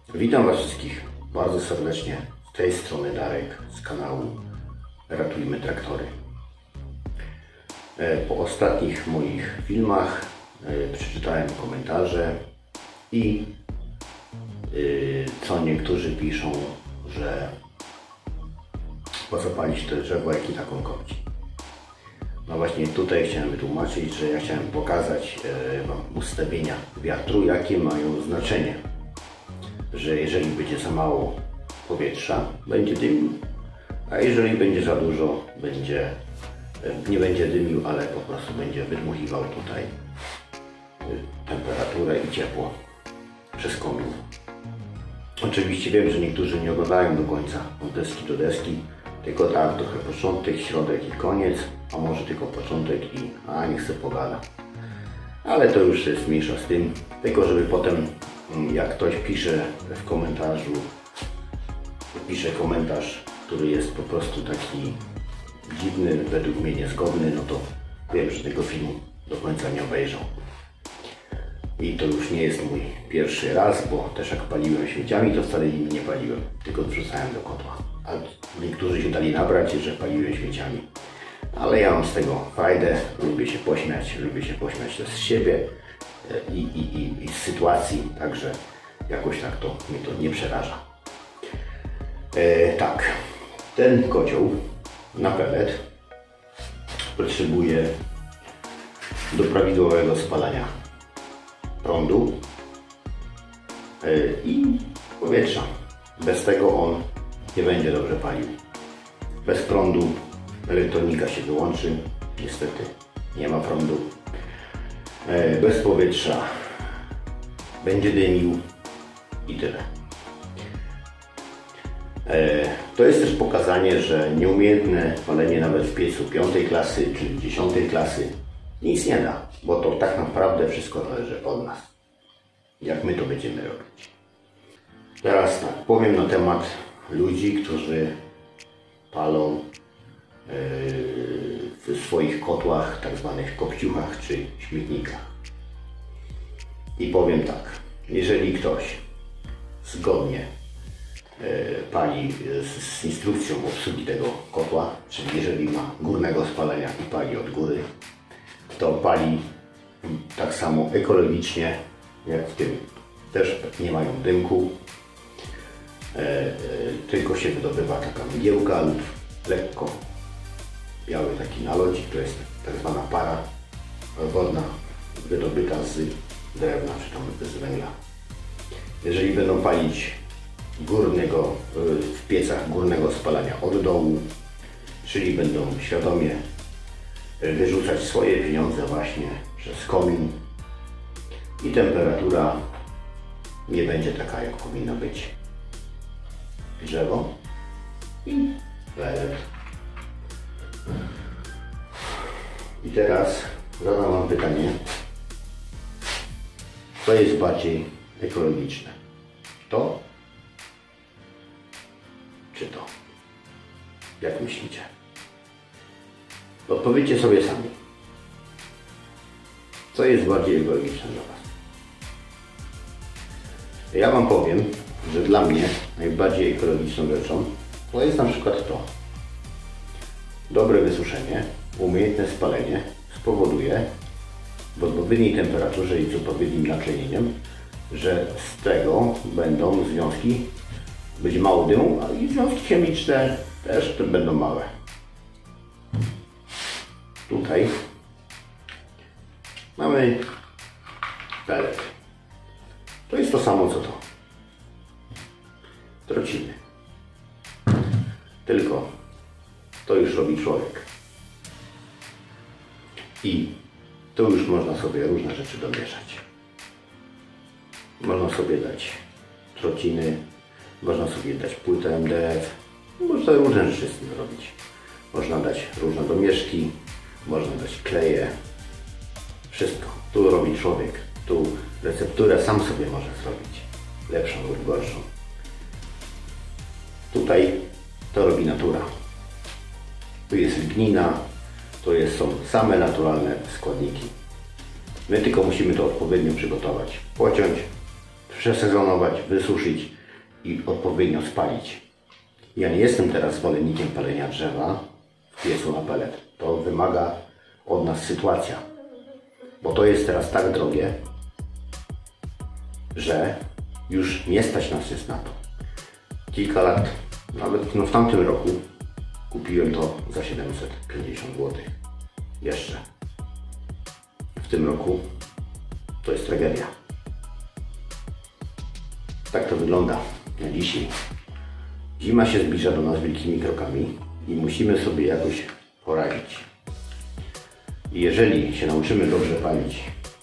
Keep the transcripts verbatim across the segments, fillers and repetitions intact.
Witam Was wszystkich bardzo serdecznie. Z tej strony Darek z kanału Ratujmy Traktory. Po ostatnich moich filmach przeczytałem komentarze i co niektórzy piszą, że po co palić to drzewo, jak i taką kopci. No właśnie tutaj chciałem wytłumaczyć, że ja chciałem pokazać Wam ustawienia wiatru, jakie mają znaczenie. Że jeżeli będzie za mało powietrza, będzie dymił, a jeżeli będzie za dużo, będzie, nie będzie dymił, ale po prostu będzie wydmuchiwał tutaj temperaturę i ciepło przez komin. Oczywiście wiem, że niektórzy nie oglądają do końca od deski do deski, tylko tak trochę początek, środek i koniec, a może tylko początek i a niech se pogada. Ale to już jest mniejsza z tym, tylko żeby potem jak ktoś pisze w komentarzu, pisze komentarz, który jest po prostu taki dziwny, według mnie niezgodny, no to wiem, że tego filmu do końca nie obejrzał. I to już nie jest mój pierwszy raz, bo też jak paliłem śmieciami, to wcale nimi nie paliłem, tylko wrzucałem do kotła. A niektórzy się dali nabrać, że paliłem śmieciami. Ale ja mam z tego frajdę, lubię się pośmiać, lubię się pośmiać też z siebie i, i, i, i z sytuacji, także jakoś tak to mnie to nie przeraża. E, tak, ten kocioł na pelet potrzebuje do prawidłowego spalania prądu e, i powietrza. Bez tego on nie będzie dobrze palił. Bez prądu elektronika się wyłączy, niestety nie ma prądu. E, bez powietrza będzie dymił i tyle. E, to jest też pokazanie, że nieumiejętne palenie nawet w piecu piątej klasy czy dziesiątej klasy nic nie da, bo to tak naprawdę wszystko zależy od nas, jak my to będziemy robić. Teraz tak, powiem na temat ludzi, którzy palą w swoich kotłach, tak zwanych kopciuchach czy śmietnikach. I powiem tak, jeżeli ktoś zgodnie pali z, z instrukcją obsługi tego kotła, czyli jeżeli ma górnego spalania i pali od góry, to pali tak samo ekologicznie jak w tym. Też nie mają dymku, tylko się wydobywa taka mgiełka lub lekko biały taki nalodzik, to jest tak zwana para wodna wydobyta z drewna czy tam z węgla. Jeżeli będą palić górnego, w piecach górnego spalania od dołu, czyli będą świadomie wyrzucać swoje pieniądze właśnie przez komin i temperatura nie będzie taka, jak powinna być. Drzewo i pelet. I teraz zadam Wam pytanie, co jest bardziej ekologiczne? To czy to? Jak myślicie? Odpowiedzcie sobie sami. Co jest bardziej ekologiczne dla Was? Ja Wam powiem, że dla mnie najbardziej ekologiczną rzeczą to jest na przykład to. Dobre wysuszenie, umiejętne spalenie spowoduje w odpowiedniej temperaturze i z odpowiednim naczynieniem, że z tego będą związki, będzie mało dymu, a i związki chemiczne też będą małe. Tutaj mamy pelet. To jest to samo co to. Trociny. Tylko to już robi człowiek. I tu już można sobie różne rzeczy domieszać. Można sobie dać trociny, można sobie dać płytę M D F, można różne rzeczy z tym zrobić. Można dać różne domieszki, można dać kleje. Wszystko. Tu robi człowiek. Tu recepturę sam sobie może zrobić. Lepszą lub gorszą. Tutaj to robi natura. Tu jest lignina, to jest, są same naturalne składniki. My tylko musimy to odpowiednio przygotować. Pociąć, przesezonować, wysuszyć i odpowiednio spalić. Ja nie jestem teraz zwolennikiem palenia drzewa w piecu na pelet. To wymaga od nas sytuacja, bo to jest teraz tak drogie, że już nie stać nas jest na to. Kilka lat, nawet no w tamtym roku kupiłem to za siedemset pięćdziesiąt złotych. Jeszcze. W tym roku to jest tragedia. Tak to wygląda na dzisiaj. Zima się zbliża do nas wielkimi krokami i musimy sobie jakoś poradzić. I jeżeli się nauczymy dobrze palić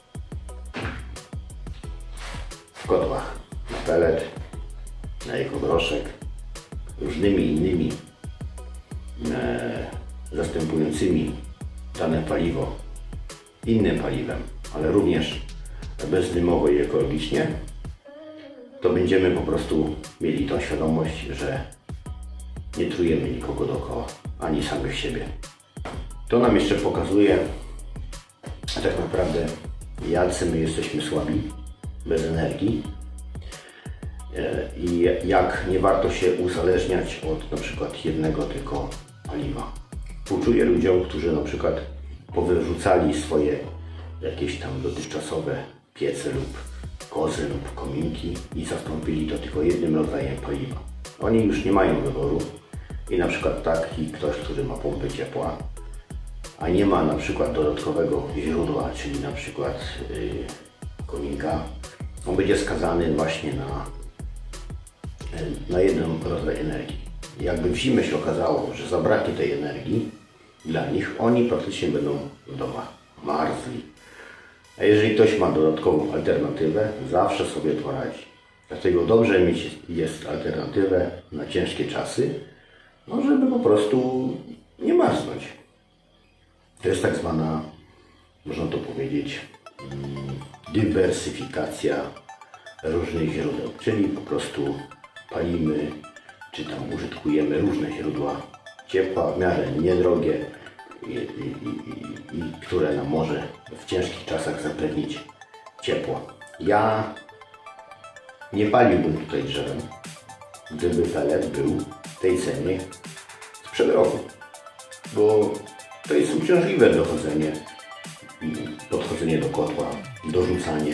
w kotłach na pelet, na ekogroszek, różnymi innymi e, zastępującymi dane paliwo innym paliwem, ale również bezdymowo i ekologicznie, to będziemy po prostu mieli tą świadomość, że nie trujemy nikogo dookoła, ani samych siebie. To nam jeszcze pokazuje tak naprawdę, jacy my jesteśmy słabi, bez energii i jak nie warto się uzależniać od na przykład jednego tylko paliwa. Współczuję ludziom, którzy na przykład powyrzucali swoje jakieś tam dotychczasowe piece lub kozy lub kominki i zastąpili to tylko jednym rodzajem paliwa. Oni już nie mają wyboru i na przykład taki ktoś, który ma pompę ciepła, a nie ma na przykład dodatkowego źródła, czyli na przykład yy, kominka, on będzie skazany właśnie na, yy, na jeden rodzaj energii. Jakby w zimę się okazało, że zabraknie tej energii dla nich, oni praktycznie będą w domach marzli. A jeżeli ktoś ma dodatkową alternatywę, zawsze sobie poradzi. Dlatego dobrze mieć jest alternatywę na ciężkie czasy, no żeby po prostu nie marznąć. To jest tak zwana, można to powiedzieć, dywersyfikacja różnych źródeł, czyli po prostu palimy, czy tam użytkujemy różne źródła ciepła, w miarę niedrogie i, i, i, i które nam może w ciężkich czasach zapewnić ciepło. Ja nie paliłbym tutaj drzewem, gdyby pelet był w tej cenie sprzed roku, bo to jest uciążliwe dochodzenie, podchodzenie do kotła, dorzucanie.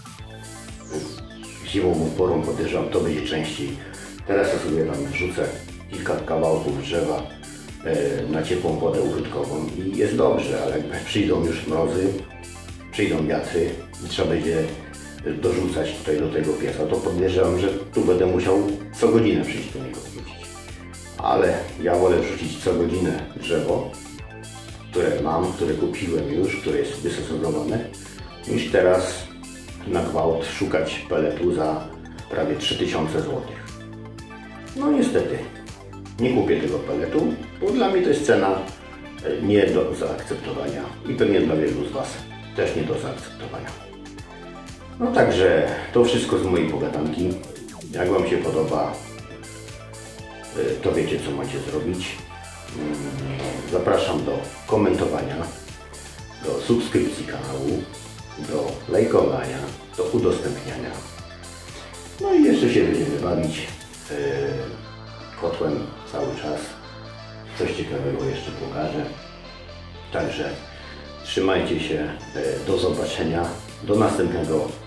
Zimową porą podejrzewam, to będzie częściej. Teraz ja sobie tam wrzucę kilka kawałków drzewa na ciepłą wodę użytkową i jest dobrze, ale jak przyjdą już mrozy, przyjdą wiatry i trzeba będzie dorzucać tutaj do tego pieca, to podejrzewam, że tu będę musiał co godzinę przyjść do niego wrzucić. Ale ja wolę wrzucić co godzinę drzewo, które mam, które kupiłem już, które jest wysezonowane, niż teraz na gwałt szukać peletu za prawie trzy tysiące złotych. No niestety, nie kupię tego peletu, bo dla mnie to jest cena nie do zaakceptowania i pewnie dla wielu z Was też nie do zaakceptowania. No także to wszystko z mojej pogadanki. Jak Wam się podoba, to wiecie, co macie zrobić. Zapraszam do komentowania, do subskrypcji kanału, do lajkowania, do udostępniania. No i jeszcze się będziemy bawić yy, kotłem cały czas. Coś ciekawego jeszcze pokażę. Także trzymajcie się, yy, do zobaczenia, do następnego